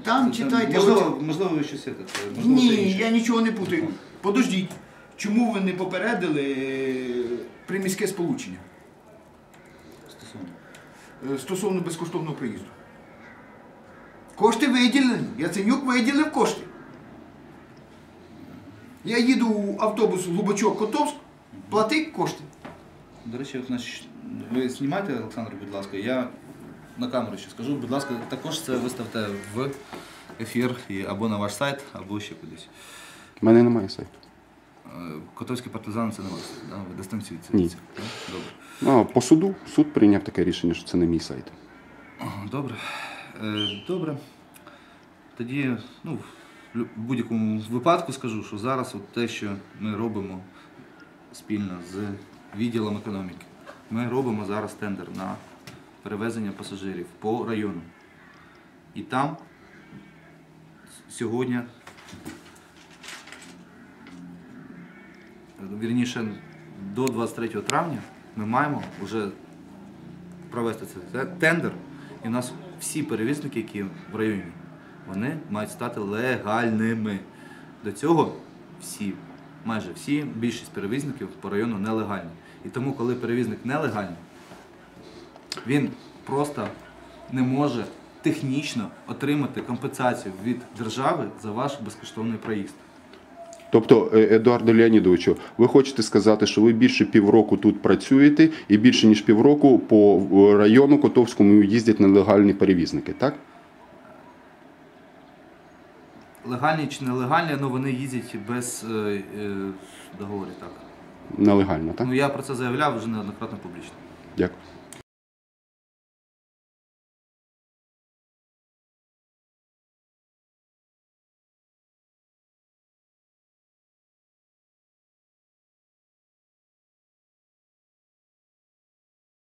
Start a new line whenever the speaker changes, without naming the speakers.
Там читайте.
Можливо, ви щось це.
Ні, я нічого не путаю. Подождіть, чому ви не попередили приміське сполучення? Стосовно безкоштовного проїзду. Кошти виділені. Яценюк виділив кошти. Я їду в автобус Лубочок-Котовськ, плати кошти.
До речі, ви знімайте, Олександр, будь ласка, я на камеру ще скажу, будь ласка, також це виставте в ефір або на ваш сайт, або ще кудись.
У мене немає сайту.
Котовські партизани це не ваш сайт, да? Ви дистанцюєте?
Ні.
Добре.
По суду, суд прийняв таке рішення, що це не мій сайт.
Добре. Добре. Тоді, в будь-якому випадку скажу, що зараз от те, що ми робимо спільно з відділом економіки, ми робимо зараз тендер на перевезення пасажирів по району. І там сьогодні, вірніше, до 23 травня ми маємо вже провести цей тендер. І у нас всі перевізники, які в районі, вони мають стати легальними. До цього майже всі, більшість перевізників по району нелегальні. І тому, коли перевізник нелегальний, він просто не може технічно отримати компенсацію від держави за ваш безкоштовний проїзд.
Тобто, Едуарду Леонідовичу, ви хочете сказати, що ви більше півроку тут працюєте і більше ніж півроку по району Котовському їздять нелегальні перевізники, так?
Легальні чи нелегальні, але вони їздять без договорів, так.
Нелегально, так?
Я про це заявляв вже неоднократно публічно.
Дякую.